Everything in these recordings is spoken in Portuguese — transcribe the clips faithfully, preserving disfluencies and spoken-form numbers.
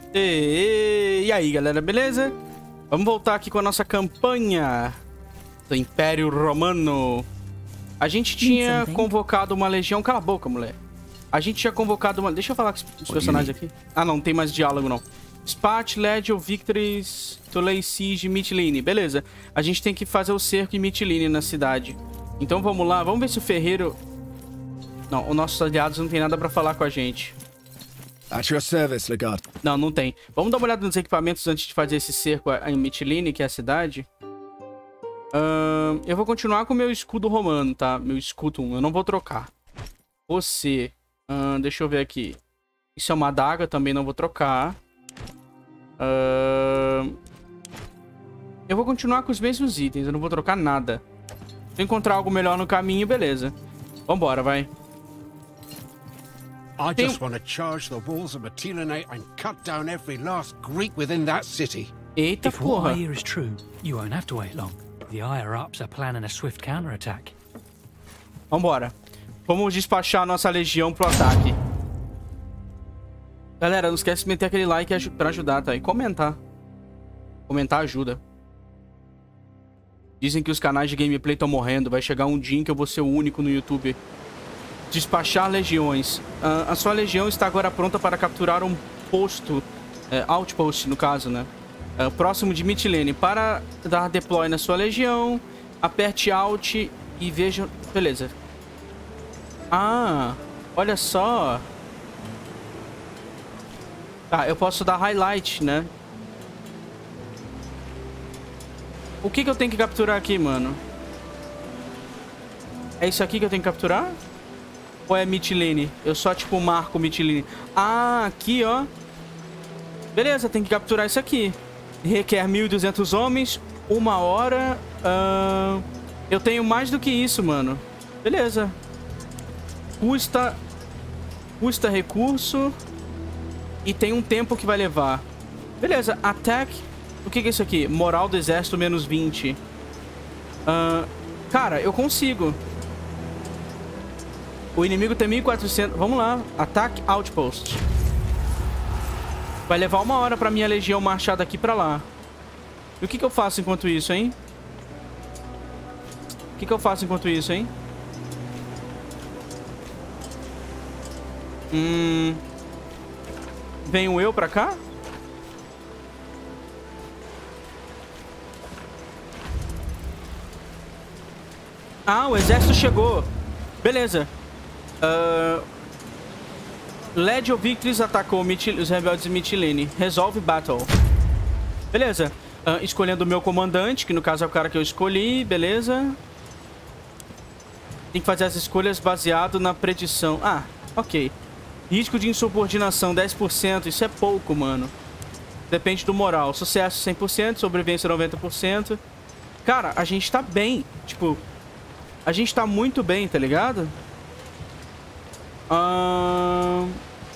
E, e aí, galera, beleza? Vamos voltar aqui com a nossa campanha do Império Romano. A gente tinha convocado uma legião... Cala a boca, mulher. A gente tinha convocado uma... Deixa eu falar com os personagens aqui. Ah, não, não tem mais diálogo, não. Spat, Legio, Victories, to lay siege, Mytilene. Beleza. A gente tem que fazer o cerco em Mytilene na cidade. Então vamos lá. Vamos ver se o ferreiro... Não, os nossos aliados não tem nada pra falar com a gente. At your service, Legado. Não, não tem. Vamos dar uma olhada nos equipamentos antes de fazer esse cerco em Mytilene, que é a cidade. Uh, eu vou continuar com o meu escudo romano, tá? Meu escudo um. Eu não vou trocar. Você... Uh, deixa eu ver aqui. Isso é uma adaga, também não vou trocar. Uh, eu vou continuar com os mesmos itens. Eu não vou trocar nada. Se eu encontrar algo melhor no caminho, beleza. Vambora, vai. I just want to charge the walls of Mytilene and cut down every last Greek within that city. Eita If what porra. I hear is true, you won't have to wait long. The higher-ups are planning a swift counterattack. Vambora. Vamos despachar a nossa legião pro ataque. Galera, não esquece de meter aquele like pra ajudar, tá? E comentar. Comentar ajuda. Dizem que os canais de gameplay estão morrendo. Vai chegar um dia em que eu vou ser o único no YouTube. Despachar legiões. Uh, a sua legião está agora pronta para capturar um posto. É, outpost, no caso, né? Uh, próximo de Mytilene. Para dar deploy na sua legião, aperte Alt e veja... Beleza. Ah, olha só. Tá, eu posso dar highlight, né? O que que eu tenho que capturar aqui, mano? É isso aqui que eu tenho que capturar? Ou é Mytilene? Eu só, tipo, marco Mytilene. Ah, aqui, ó. Beleza, tem que capturar isso aqui. Requer mil e duzentos homens. Uma hora. Uh... Eu tenho mais do que isso, mano. Beleza. Custa... Custa recurso. E tem um tempo que vai levar. Beleza, attack. O que que é isso aqui? Moral do exército menos vinte. Uh... Cara, eu consigo. O inimigo tem mil e quatrocentos. Vamos lá. Ataque Outpost. Vai levar uma hora pra minha legião marchar daqui pra lá. E o que que eu faço enquanto isso, hein? O que que eu faço enquanto isso, hein? Hum... Venho eu pra cá? Ah, o exército chegou. Beleza. Uh... Legio Victories atacou os rebeldes de Mytilene. Resolve battle. Beleza. Uh, escolhendo o meu comandante, que no caso é o cara que eu escolhi. Beleza. Tem que fazer as escolhas baseado na predição. Ah, ok. Risco de insubordinação dez por cento. Isso é pouco, mano. Depende do moral. Sucesso cem por cento. Sobrevivência noventa por cento. Cara, a gente tá bem. Tipo, a gente tá muito bem, tá ligado? Ahn...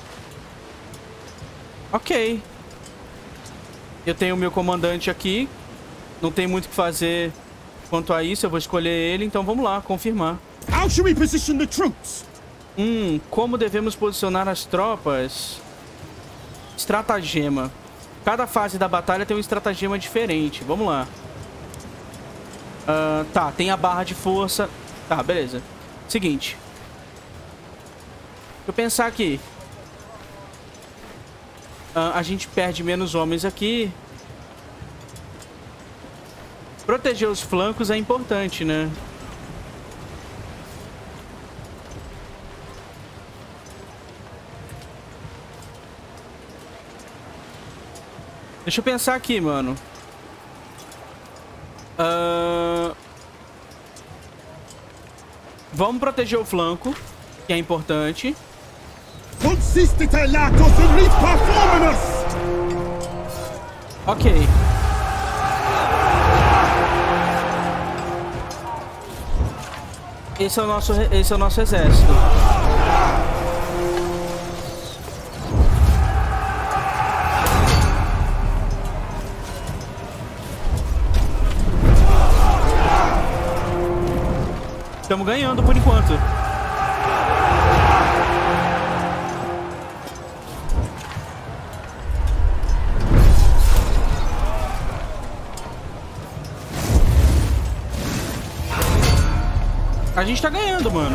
Ok. Eu tenho o meu comandante aqui. Não tem muito o que fazer quanto a isso. Eu vou escolher ele. Então vamos lá, confirmar. How should we position the troops? Hum, como devemos posicionar as tropas? Estratagema. Cada fase da batalha tem um estratagema diferente. Vamos lá. Uh, tá, tem a barra de força. Tá, beleza. Seguinte. Deixa eu pensar aqui. Uh, a gente perde menos homens aqui. Proteger os flancos é importante, né? Deixa eu pensar aqui, mano. Uh... Vamos proteger o flanco, que é importante. Ok. Esse é o nosso, esse é o nosso exército. Estamos ganhando por enquanto. A gente tá ganhando, mano.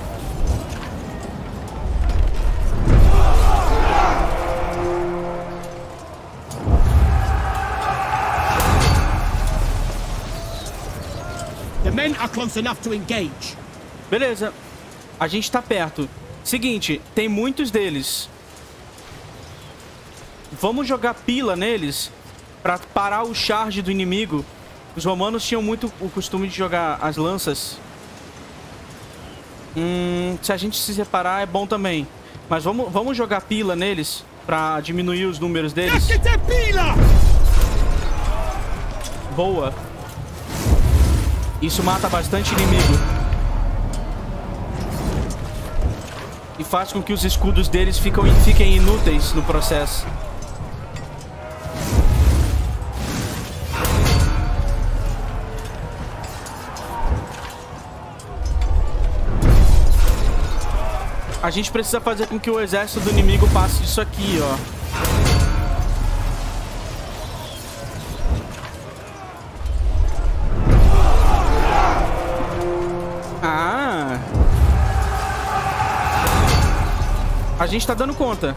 The men are close enough to engage. Beleza. A gente tá perto. Seguinte, tem muitos deles. Vamos jogar pila neles pra parar o charge do inimigo. Os romanos tinham muito o costume de jogar as lanças. Hum, se a gente se separar é bom também. Mas vamos, vamos jogar pila neles pra diminuir os números deles. Boa. Isso mata bastante inimigo. E faz com que os escudos deles ficam, fiquem inúteis no processo. A gente precisa fazer com que o exército do inimigo passe disso aqui, ó. Ah! A gente tá dando conta.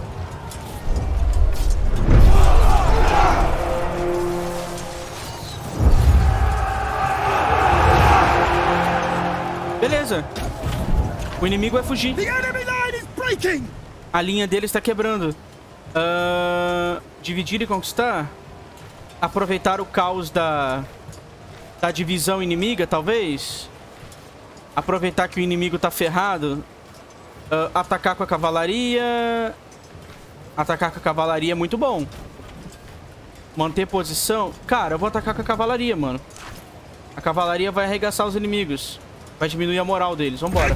Beleza. O inimigo vai fugir. A linha dele está quebrando. Uh, dividir e conquistar? Aproveitar o caos da, da divisão inimiga, talvez? Aproveitar que o inimigo tá ferrado? Uh, atacar com a cavalaria. Atacar com a cavalaria é muito bom. Manter posição. Cara, eu vou atacar com a cavalaria, mano. A cavalaria vai arregaçar os inimigos. Vai diminuir a moral deles. Vambora.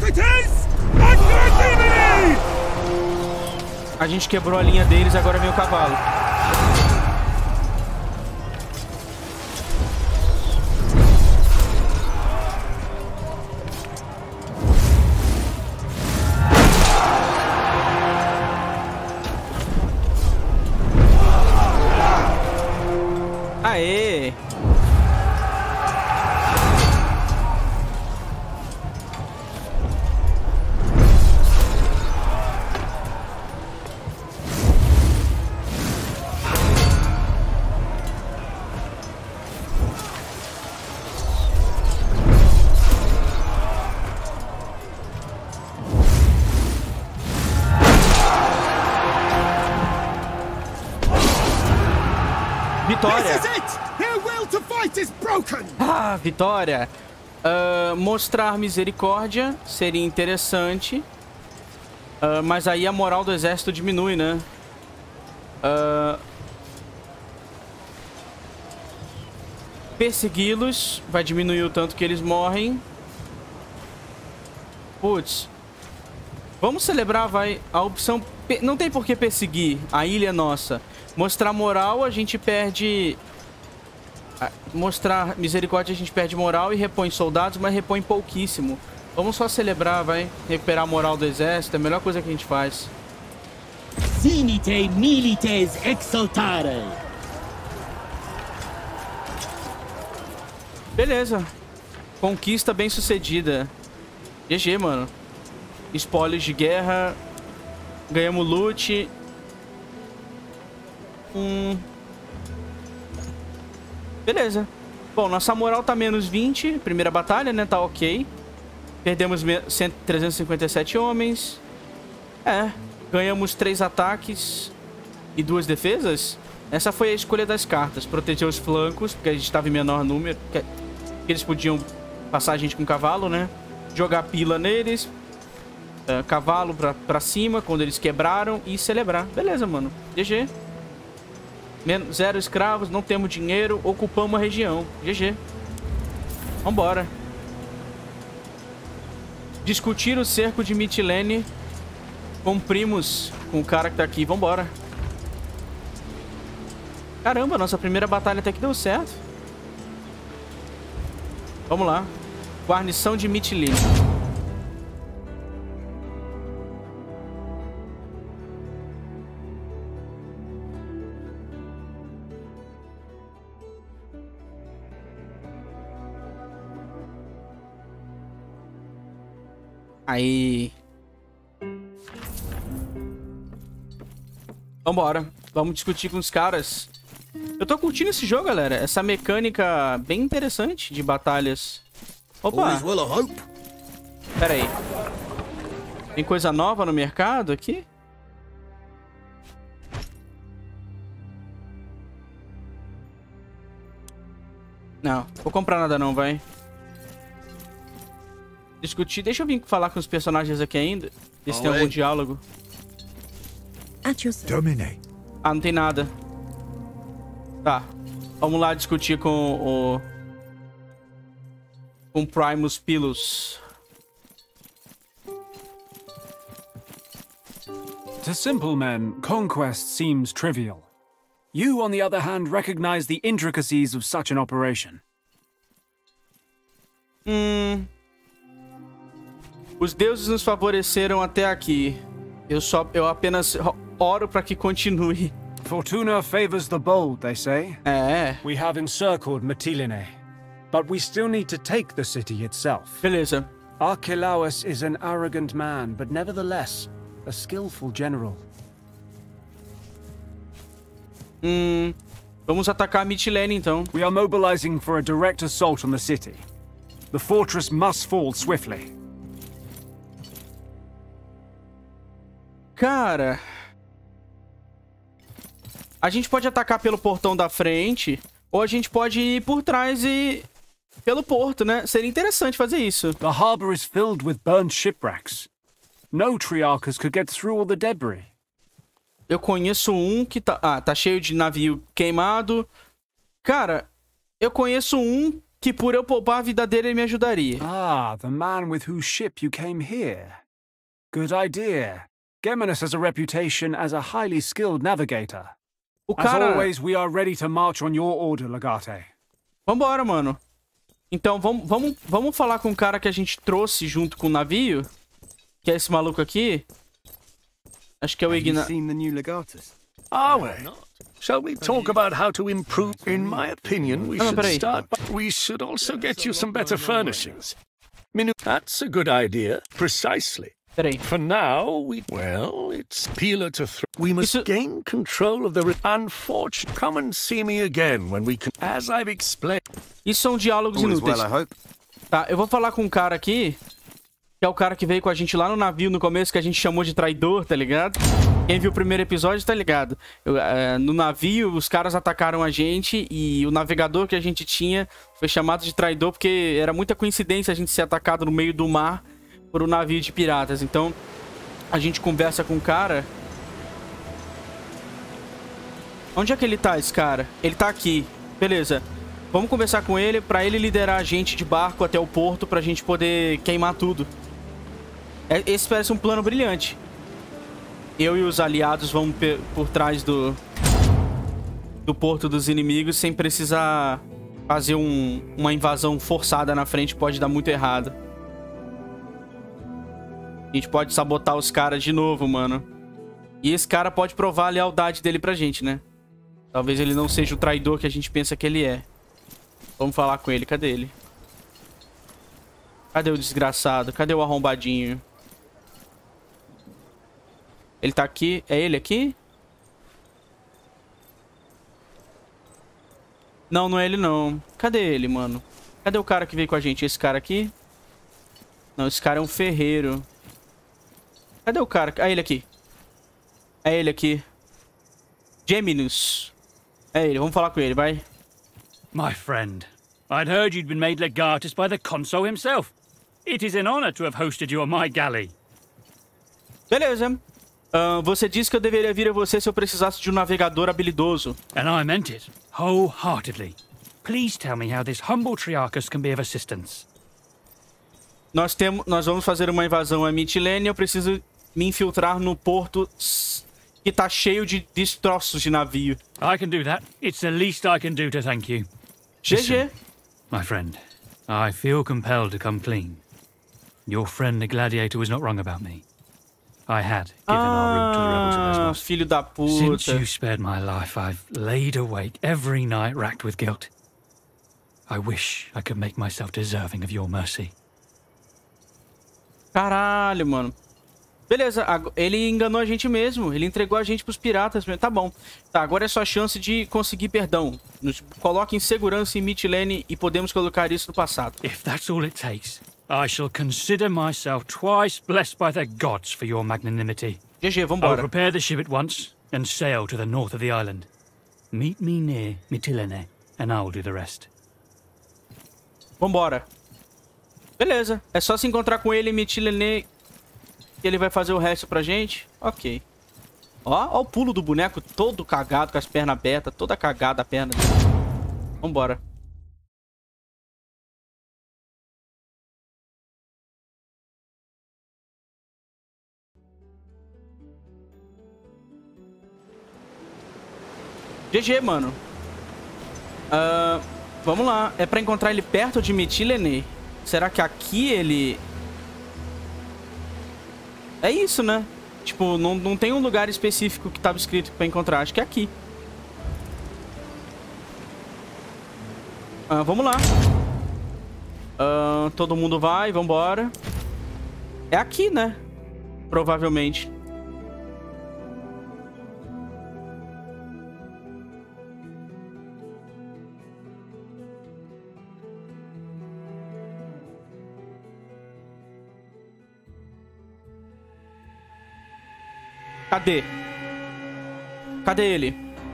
A gente quebrou a linha deles, agora vem o cavalo. Aê! Vitória! Ah, vitória! Uh, mostrar misericórdia seria interessante. Uh, mas aí a moral do exército diminui, né? Uh, Persegui-los vai diminuir o tanto que eles morrem. Putz. Vamos celebrar, vai. A opção... Não tem por que perseguir. A ilha é nossa. Mostrar moral, a gente perde... Mostrar misericórdia, a gente perde moral e repõe soldados, mas repõe pouquíssimo. Vamos só celebrar, vai. Recuperar a moral do exército. É a melhor coisa que a gente faz. Sinite milites exultare. Beleza. Conquista bem sucedida. G G, mano. Espólios de guerra. Ganhamos loot. Hum... Beleza. Bom, nossa moral tá menos vinte. Primeira batalha, né? Tá ok. Perdemos trezentos e cinquenta e sete homens. É. Ganhamos três ataques e duas defesas. Essa foi a escolha das cartas. Proteger os flancos, porque a gente tava em menor número. Porque eles podiam passar a gente com cavalo, né? Jogar pila neles. Uh, cavalo pra, pra cima, quando eles quebraram. E celebrar. Beleza, mano. G G. Zero escravos, não temos dinheiro, ocupamos a região. G G. Vambora. Discutir o cerco de Mitilene. Cumprimos com o cara que tá aqui. Vambora. Caramba, nossa primeira batalha até que deu certo. Vamos lá. Guarnição de Mitilene. Aí. Vambora. Vamos discutir com os caras. Eu tô curtindo esse jogo, galera. Essa mecânica bem interessante de batalhas. Opa. Pera aí. Tem coisa nova no mercado aqui? Não, vou comprar nada não, vai. Discutir. Deixa eu vir falar com os personagens aqui ainda. Ver se tem algum diálogo. Domine. Ah, não tem nada. Tá. Vamos lá discutir com o... Com Primus Pilus. To simple men, conquest seems trivial. You, on the other hand, recognize the intricacies of such an operation. Hum... Os deuses nos favoreceram até aqui. Eu só... Eu apenas oro para que continue. Fortuna favors the bold, they say. É. We have encircled Mytilene, but we still need to take the city itself. Beleza. Archelaus is an arrogant man, but nevertheless, a skillful general. Hum... Vamos atacar Mytilene, então. We are mobilizing for a direct assault on the city. The fortress must fall swiftly. Cara... A gente pode atacar pelo portão da frente, ou a gente pode ir por trás e... pelo porto, né? Seria interessante fazer isso. The harbor is filled with burned shipwrecks. No Triarchus could get through all the debris. Eu conheço um que tá... Ah, tá cheio de navio queimado. Cara, eu conheço um que por eu poupar a vida dele, ele me ajudaria. Ah, the man with whose ship you came here. Good idea. Geminus has a reputation as a highly skilled navigator. O cara... As always, we are ready to march on your order, Legate. Vambora, mano. Então, vamos, vamos, vamos falar com o cara que a gente trouxe junto com o navio. Que é esse maluco aqui. Acho que é o Igna... Are we? Shall we talk about how to improve? In my opinion, we Oh, should peraí. start. We should also get you some better furnishings. Minu- That's a good idea. Precisely. Peraí. For now, we... Well, it's peeler to throw. We must Isso- gain control of the... Re- Unfortunate. Come and see me again when we can... As I've explained... Isso são diálogos inúteis. Tá, eu vou falar com um cara aqui. Que é o cara que veio com a gente lá no navio no começo, que a gente chamou de traidor, tá ligado? Quem viu o primeiro episódio tá ligado. Eu, uh, no navio, os caras atacaram a gente e o navegador que a gente tinha foi chamado de traidor porque era muita coincidência a gente ser atacado no meio do mar por um navio de piratas. Então, a gente conversa com o cara. Onde é que ele tá, esse cara? Ele tá aqui. Beleza. Vamos conversar com ele pra ele liderar a gente de barco até o porto pra gente poder queimar tudo. Esse parece um plano brilhante. Eu e os aliados vamos por trás do... do porto dos inimigos sem precisar fazer um, uma invasão forçada na frente. Pode dar muito errado. A gente pode sabotar os caras de novo, mano. E esse cara pode provar a lealdade dele pra gente, né? Talvez ele não seja o traidor que a gente pensa que ele é. Vamos falar com ele. Cadê ele? Cadê o desgraçado? Cadê o arrombadinho? Ele tá aqui. É ele aqui? Não, não é ele não. Cadê ele, mano? Cadê o cara que veio com a gente? Esse cara aqui? Não, esse cara é um ferreiro. Cadê o cara? Ah, ele aqui. É ele aqui. Geminus. É ele, vamos falar com ele, vai. My friend, I'd heard you'd been made legatus by the consul himself. It is an honor to have hosted you on my galley. Beleza. Uh, você disse que eu deveria vir a você se eu precisasse de um navegador habilidoso. And I meant it, wholeheartedly. Please tell me how this humble Triarchus can be of assistance. Nós, temos, nós vamos fazer uma invasão a Mytilene e eu preciso me infiltrar no porto que tá cheio de destroços de navio. I can do that. It's the least I can do to thank you. G G. Listen, my friend, I feel compelled to come clean. Your friend the gladiator was not wrong about me. I had given our route to the rebels of Ah, Lesbos. filho da Since puta. you spared my life, I've laid awake every night racked with guilt. I wish I could make myself deserving of your mercy. Caralho, mano. Beleza, ele enganou a gente mesmo. Ele entregou a gente pros piratas mesmo. Tá bom. Tá, agora é só a chance de conseguir perdão. Nos coloque em segurança em Mytilene e podemos colocar isso no passado. If that's all it takes, I shall consider myself twice blessed by the gods for your magnanimity. G G, I'll vambora. prepare the ship at once and sail to the north of the island. Meet me near Mytilene and I'll do the rest. Vambora. Beleza. É só se encontrar com ele em Mytilene que ele vai fazer o resto pra gente. Ok. Ó, ó o pulo do boneco todo cagado, com as pernas abertas, toda cagada a perna dele. Vambora. G G, mano. Uh, vamos lá. É pra encontrar ele perto de Mytilene. Será que aqui ele... É isso, né? Tipo, não, não tem um lugar específico que tava escrito pra encontrar. Acho que é aqui. Uh, vamos lá. Uh, todo mundo vai, vambora. É aqui, né? Provavelmente. Cadê? Cadê ele?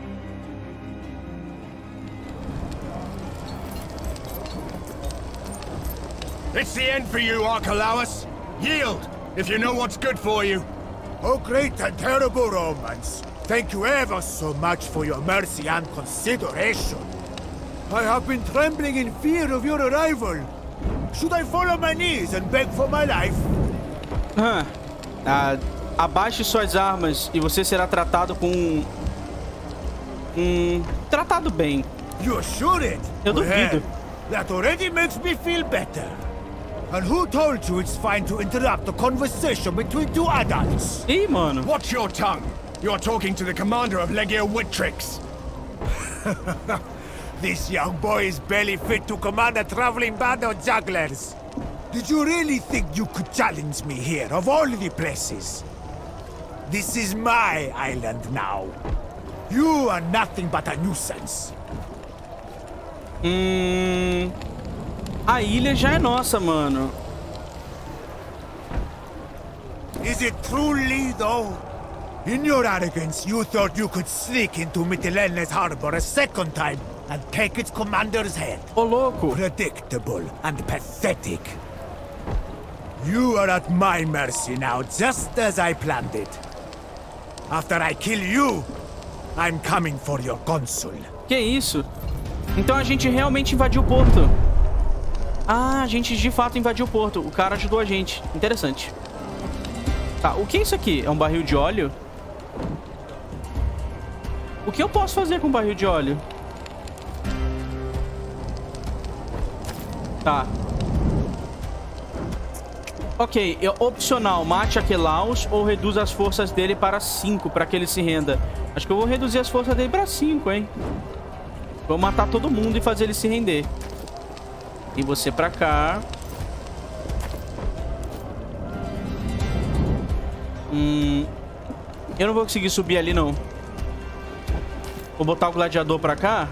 It's the end for you, Archelaus. Yield, if you know what's good for you. Oh, great and terrible Romans, thank you ever so much for your mercy and consideration. I have been trembling in fear of your arrival. Should I fall on my knees and beg for my life? Hã? Ah, abaixe suas armas e você será tratado com... Hum... Tratado bem. You assured? Eu duvido. Well, that already makes me feel better. And who told you it's fine to interrupt a conversation between two adults? Ih, mano. Watch your tongue. You're talking to the commander of Legio Wittrix. This young boy is barely fit to command a traveling band of jugglers. Did you really think you could challenge me here, of all the places? This is my island now. You are nothing but a nuisance. Hum... A ilha já é nossa, mano. Is it truly, though? In your arrogance, you thought you could sneak into Mytilene's harbor a second time and take its commander's head. Ô, louco. Predictable and pathetic. You are at my mercy now, just as I planned it. After I kill you, I'm coming for your consul. Que isso? Então a gente realmente invadiu o porto. Ah, a gente de fato invadiu o porto. O cara ajudou a gente. Interessante. Tá, o que é isso aqui? É um barril de óleo? O que eu posso fazer com um barril de óleo? Tá. Ok, é opcional. Mate Archelaus ou reduz as forças dele para cinco, para que ele se renda. Acho que eu vou reduzir as forças dele para cinco, hein? Vou matar todo mundo e fazer ele se render. E você pra cá. Hum... Eu não vou conseguir subir ali, não. Vou botar o gladiador pra cá.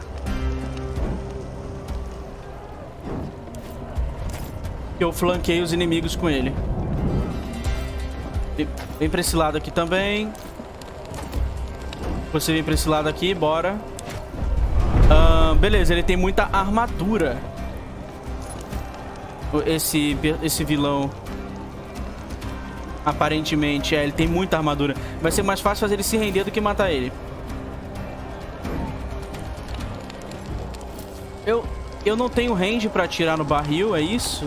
Eu flanqueei os inimigos com ele. Vem pra esse lado aqui também. Você vem pra esse lado aqui, bora. Uh, beleza, ele tem muita armadura. Esse, esse vilão. Aparentemente, é, ele tem muita armadura. Vai ser mais fácil fazer ele se render do que matar ele. Eu, eu não tenho range pra atirar no barril, é isso?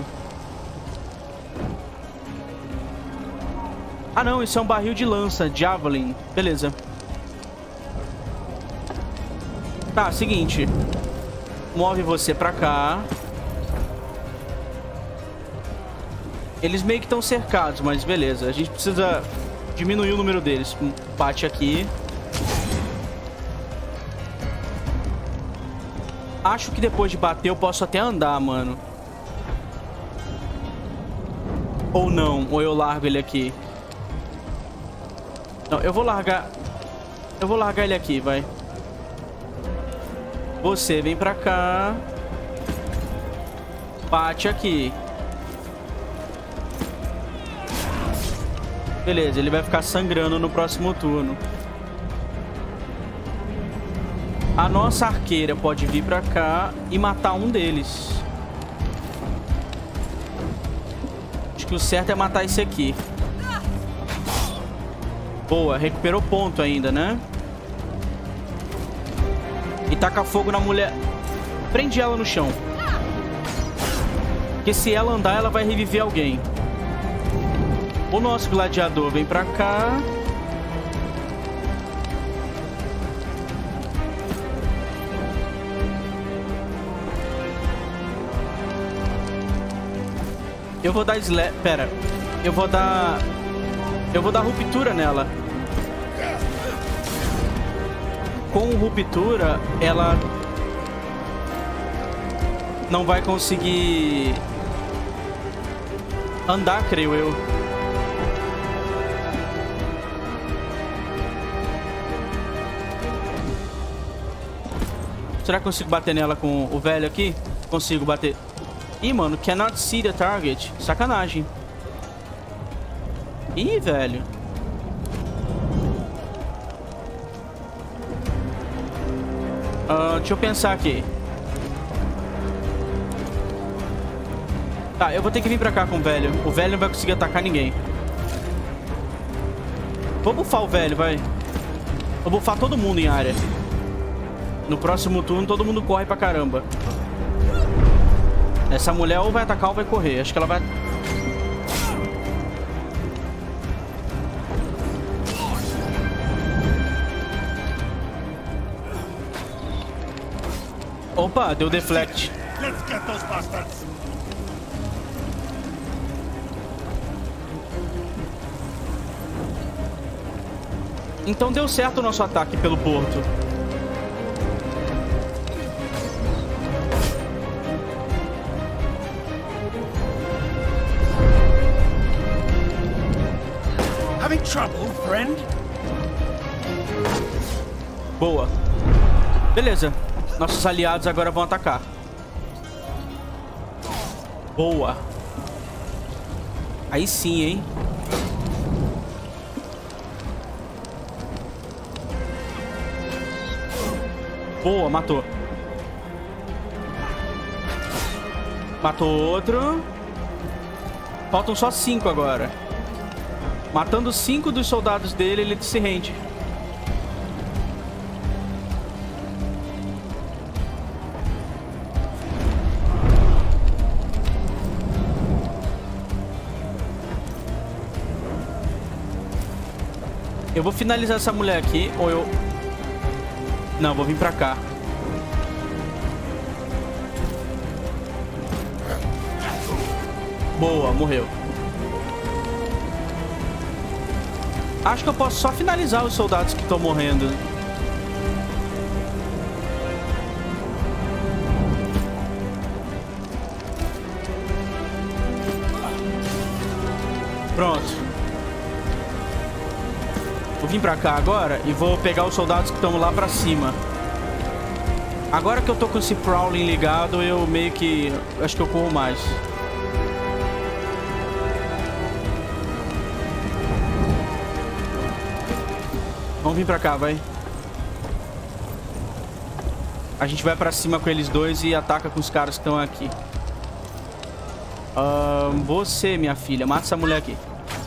Ah não, isso é um barril de lança, Javelin. Beleza. Tá, seguinte. Move você pra cá. Eles meio que estão cercados, mas beleza. A gente precisa diminuir o número deles. Bate aqui. Acho que depois de bater eu posso até andar, mano. Ou não, ou eu largo ele aqui. Não, eu vou largar... Eu vou largar ele aqui, vai. Você vem pra cá. Bate aqui. Beleza, ele vai ficar sangrando no próximo turno. A nossa arqueira pode vir pra cá e matar um deles. Acho que o certo é matar esse aqui. Boa, recuperou ponto ainda, né? E taca fogo na mulher. Prende ela no chão. Porque se ela andar, ela vai reviver alguém. O nosso gladiador vem pra cá. Eu vou dar slap... Pera. Eu vou dar... Eu vou dar ruptura nela. Com ruptura, ela... não vai conseguir... andar, creio eu. Será que eu consigo bater nela com o velho aqui? Consigo bater. Ih, mano, cannot see the target. Sacanagem. Ih, velho. Uh, deixa eu pensar aqui. Tá, eu vou ter que vir pra cá com o velho. O velho não vai conseguir atacar ninguém. Vou bufar o velho, vai. Vou bufar todo mundo em área. No próximo turno, todo mundo corre pra caramba. Essa mulher ou vai atacar ou vai correr. Acho que ela vai... Opa, deu deflect. Let's get those bastards. Então deu certo o nosso ataque pelo porto. Having trouble, friend? Boa. Beleza. Nossos aliados agora vão atacar. Boa. Aí sim, hein? Boa, matou. Matou outro. Faltam só cinco agora. Matando cinco dos soldados dele, ele se rende. Eu vou finalizar essa mulher aqui, ou eu... Não, vou vir pra cá. Boa, morreu. Acho que eu posso só finalizar os soldados que estão morrendo. Pronto. Vou vir pra cá agora e vou pegar os soldados que estão lá pra cima. Agora que eu tô com esse Prowling ligado, eu meio que... acho que eu corro mais. Vamos vir pra cá, vai. A gente vai pra cima com eles dois e ataca com os caras que estão aqui. Uh, você, minha filha, mata essa mulher aqui.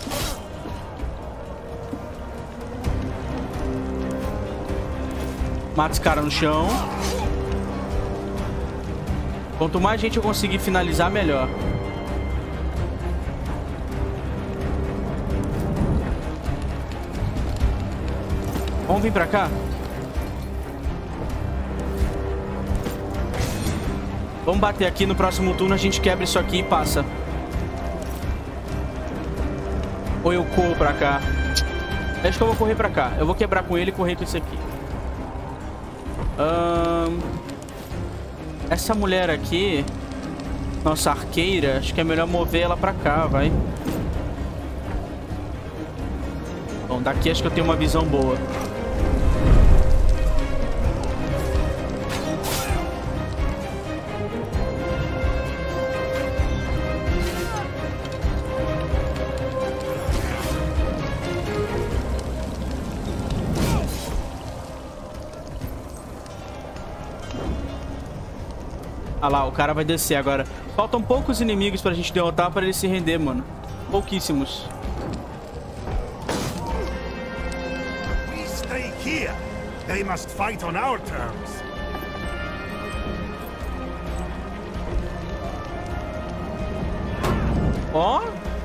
Mata esse cara no chão. Quanto mais gente eu conseguir finalizar, melhor. Vamos vir pra cá? Vamos bater aqui. No próximo turno a gente quebra isso aqui e passa. Ou eu corro pra cá? Acho que eu vou correr pra cá. Eu vou quebrar com ele e correr com esse aqui. Hum... Essa mulher aqui, nossa arqueira, acho que é melhor mover ela pra cá, vai. Não, daqui acho que eu tenho uma visão boa. Ah lá, o cara vai descer agora. Faltam poucos inimigos pra gente derrotar pra ele se render, mano. Pouquíssimos. We stay here. They must fight on our terms. Ó.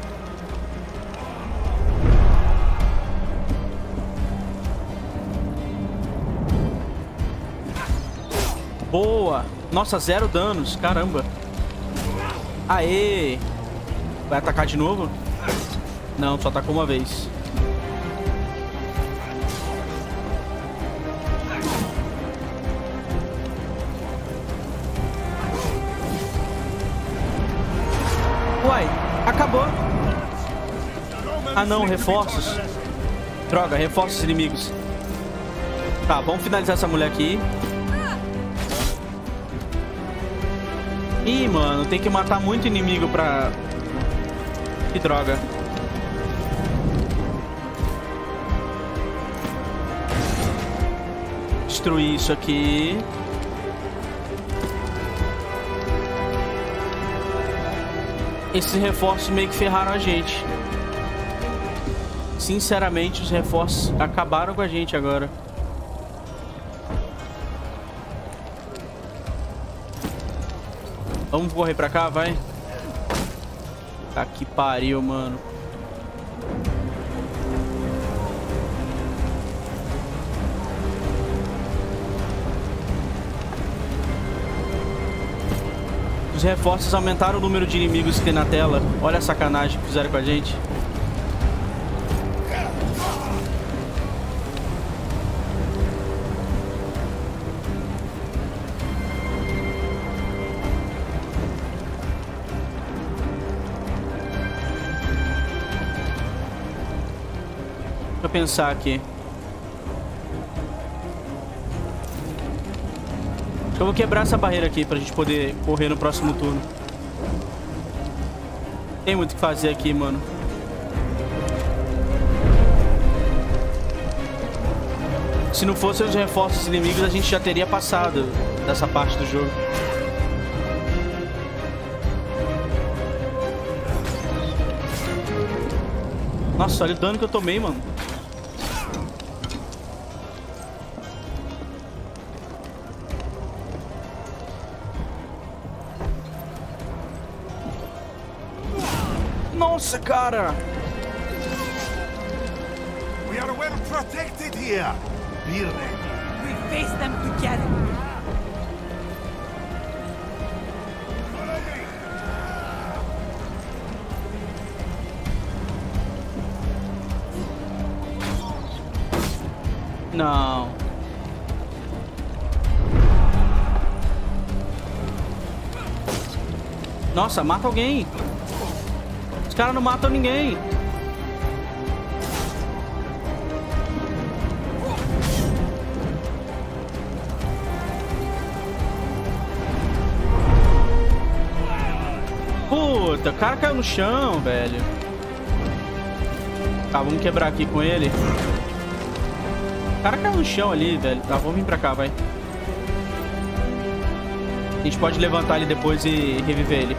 Boa. Nossa, zero danos. Caramba. Aê. Vai atacar de novo? Não, só atacou uma vez. Uai, acabou. Ah não, reforços. Droga, reforços inimigos. Tá, vamos finalizar essa mulher aqui. Ih, mano, tem que matar muito inimigo pra... Que droga. Destruir isso aqui. Esses reforços meio que ferraram a gente. Sinceramente, os reforços acabaram com a gente agora. Vamos correr pra cá, vai. Tá que pariu, mano. Os reforços aumentaram o número de inimigos que tem na tela. Olha a sacanagem que fizeram com a gente. Deixa eu pensar aqui. Acho que eu vou quebrar essa barreira aqui pra gente poder correr no próximo turno. Tem muito o que fazer aqui, mano. Se não fossem os reforços inimigos, a gente já teria passado dessa parte do jogo. Nossa, olha o dano que eu tomei, mano. Nossa, cara! We are well protected here. Be ready. We face them together. Não. Nossa, mata alguém. Os caras não matam ninguém. Puta, o cara caiu no chão, velho. Tá, vamos quebrar aqui com ele. O cara caiu no chão ali, velho. Tá, vamos vir pra cá, vai. A gente pode levantar ele depois e reviver ele.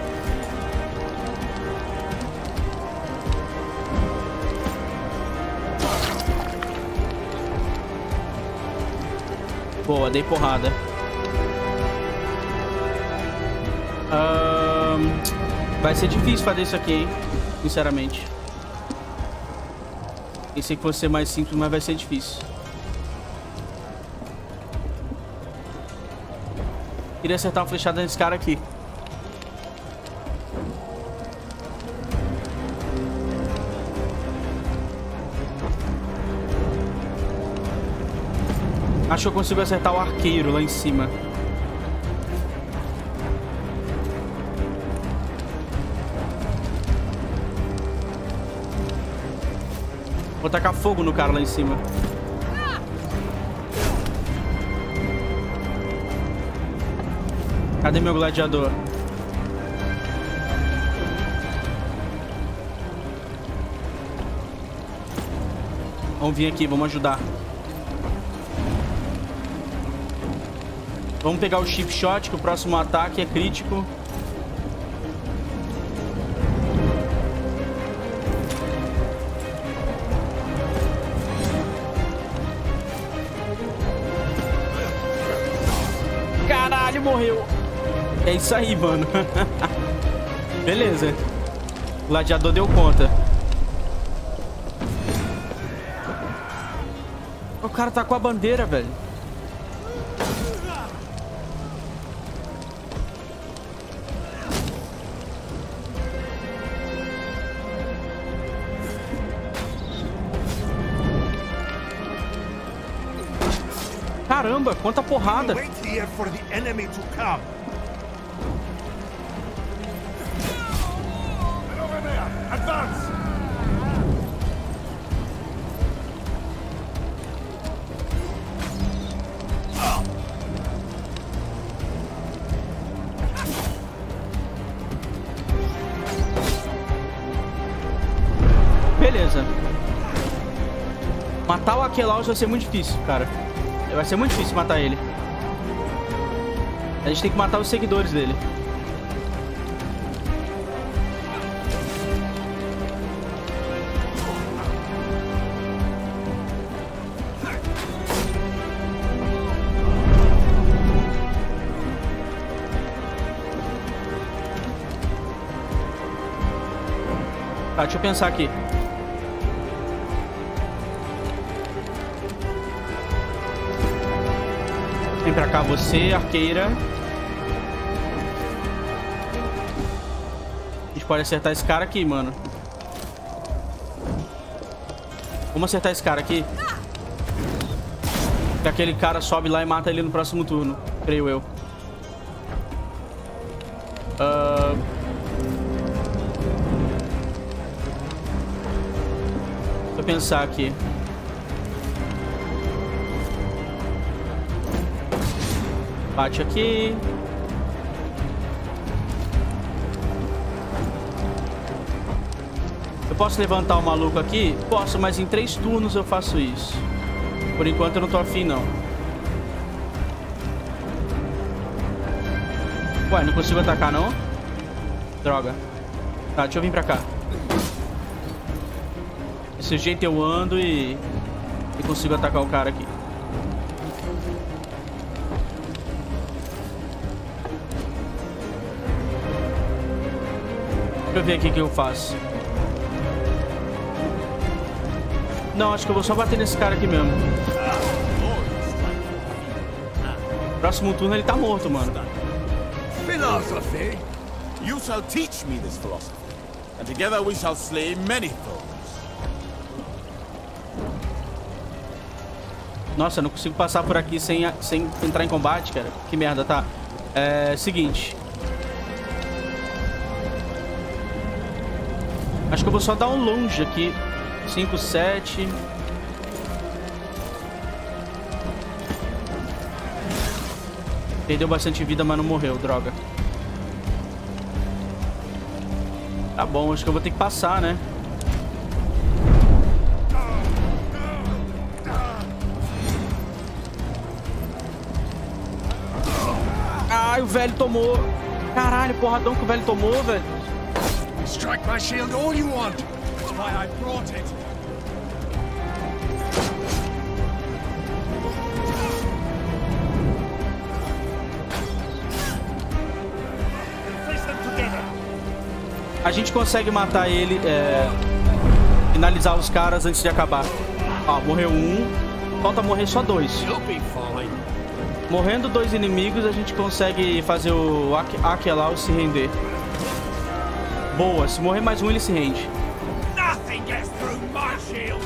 Boa, dei porrada. Um, vai ser difícil fazer isso aqui, hein? Sinceramente. Pensei que fosse ser mais simples, mas vai ser difícil. Queria acertar uma flechada nesse cara aqui. Acho que eu consigo acertar o arqueiro lá em cima. Vou Vou tacar fogo no cara lá em cima. Cadê meu gladiador? Vamos vir aqui, vamos ajudar. Vamos pegar o chip shot, que o próximo ataque é crítico. Caralho, morreu. É isso aí, mano. Beleza. O gladiador deu conta. O cara tá com a bandeira, velho. Caramba, quanta porrada. Wait here for the enemy to come. Over there, advance. Beleza. Matar o Arquelaus vai ser muito difícil, cara. Vai ser muito difícil matar ele. A gente tem que matar os seguidores dele. Tá, deixa eu pensar aqui. Vem pra cá você, arqueira. A gente pode acertar esse cara aqui, mano. Vamos acertar esse cara aqui. Que aquele cara sobe lá e mata ele no próximo turno. Creio eu. Uh... Deixa eu pensar aqui. Bate aqui. Eu posso levantar o maluco aqui? Posso, mas em três turnos eu faço isso. Por enquanto eu não tô afim, não. Ué, não consigo atacar, não? Droga. Tá, deixa eu vir pra cá. Desse jeito eu ando e... e consigo atacar o cara aqui. Deixa eu ver aqui o que eu faço. Não, acho que eu vou só bater nesse cara aqui mesmo. Próximo turno ele tá morto, mano. Philosophy? You shall teach me this philosophy, and together we shall slay many foes. Nossa, eu não consigo passar por aqui sem, sem entrar em combate, cara. Que merda, tá? É... seguinte. Acho que eu vou só dar um longe aqui. cinco, sete. Perdeu bastante vida, mas não morreu, droga. Tá bom, acho que eu vou ter que passar, né? Ai, o velho tomou. Caralho, porradão que o velho tomou, velho. Strike my shield all you want. That's why I brought it. A gente consegue matar ele, é... finalizar os caras antes de acabar. Ó, morreu um. Falta morrer só dois. Morrendo dois inimigos, a gente consegue fazer o Arquelaus se render. Boa, se morrer mais um, ele se rende. Nothing gets through my shield.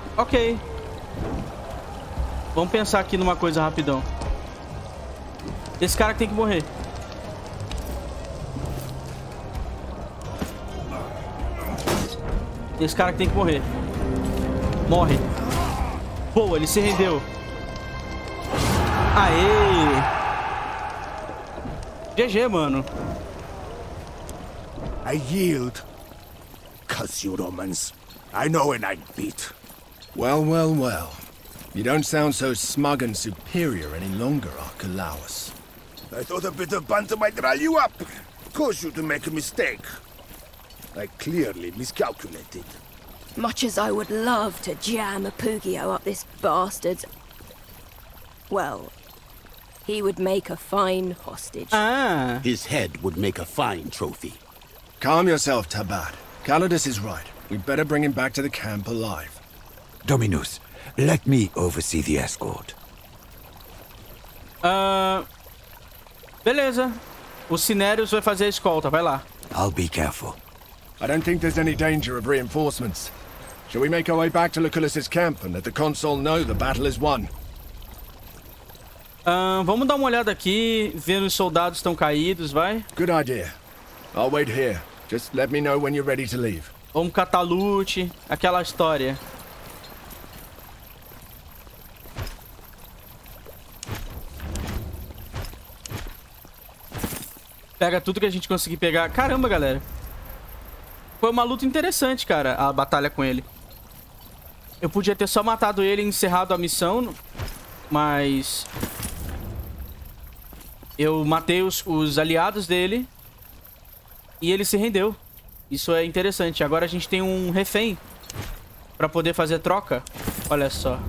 Ok. Vamos pensar aqui numa coisa rapidão. Esse cara que tem que morrer. Esse cara que tem que morrer. Morre. Boa, ele se rendeu. Aê! G G, mano. I yield. Curse you, Romans. I know when I'm beat. Well, well, well. You don't sound so smug and superior any longer, Archelaus. I thought a bit of banter might rile you up. Cause you to make a mistake. I clearly miscalculated. Much as I would love to jam a Pugio up this bastard's... Well, he would make a fine hostage. Ah. His head would make a fine trophy. Calm yourself, Tabad. Calidus is right. We'd better bring him back to the camp alive. Dominus, let me oversee the escort. Ah... Beleza. O Cinerius vai fazer a escolta. Vai lá. I'll be careful. I don't think there's any danger of reinforcements. Shall we make our way back to Lucullus's camp and let the consul know the battle is won? Uh, vamos dar uma olhada aqui, ver os soldados estão caídos, vai. Good idea. I'll wait here. Just let me know when you're ready to leave. Vamos catar loot, aquela história. Pega tudo que a gente conseguir pegar. Caramba, galera. Foi uma luta interessante, cara, a batalha com ele. Eu podia ter só matado ele e encerrado a missão, mas... eu matei os, os aliados dele e ele se rendeu. Isso é interessante. Agora a gente tem um refém pra poder fazer troca. Olha só.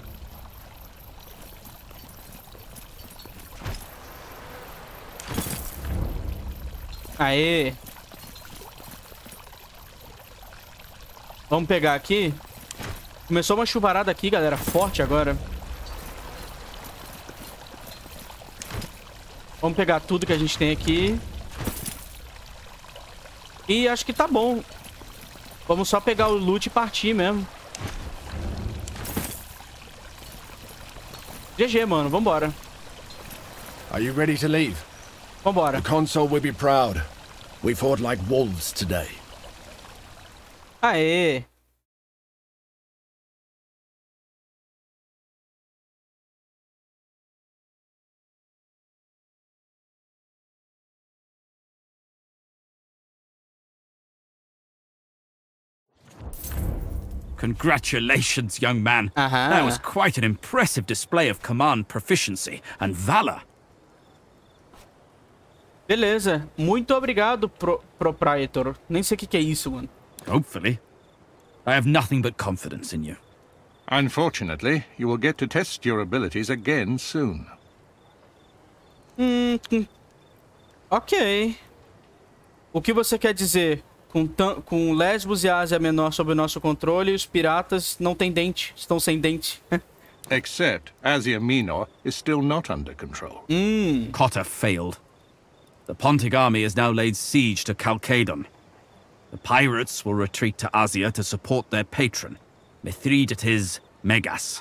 Aê. Vamos pegar aqui. Começou uma chuvarada aqui, galera. Forte agora. Vamos pegar tudo que a gente tem aqui. E acho que tá bom. Vamos só pegar o loot e partir mesmo. G G, mano. Vambora. Are you ready to leave? Vambora. The consul will be proud. We fought like wolves today. Aê. Congratulations, young man. Uh-huh. That was quite an impressive display of command proficiency and valor. Beleza. Muito obrigado, pro proprietor. Nem sei o que, que é isso, mano. Hopefully. I have nothing but confidence in you. Unfortunately, you will get to test your abilities again soon. Hum, ok. O que você quer dizer? Com, com Lesbos e Ásia Menor sob o nosso controle, os piratas não têm dente, estão sem dente. Except Asia Minor is still not under control. Mm. Cotta failed. The Pontic army has now laid siege to Chalcedon. The pirates will retreat to Asia to support their patron, Mithridates Megas.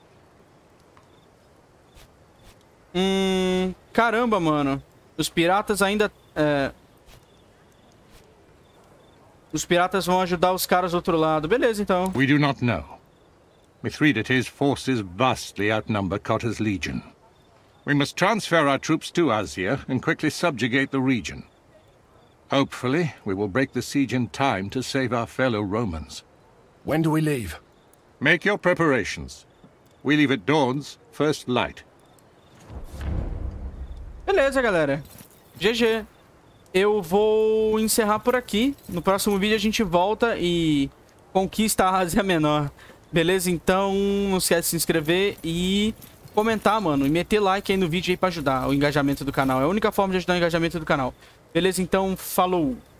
Hum, caramba, mano. Os piratas ainda... É... Os piratas vão ajudar os caras do outro lado. Beleza, então. We do not know. Mithridates' forces vastly outnumber Cotta's legion. We must transfer our troops to Asia and quickly subjugate the region. Hopefully, we will break the siege in time to save our fellow Romans. When do we leave? Make your preparations. We leave at dawn's first light. Beleza, galera. G G. Eu vou encerrar por aqui. No próximo vídeo a gente volta e conquista a Ásia Menor. Beleza? Então, não esquece de se inscrever e comentar, mano. E meter like aí no vídeo aí pra ajudar o engajamento do canal. É a única forma de ajudar o engajamento do canal. Beleza? Então, falou!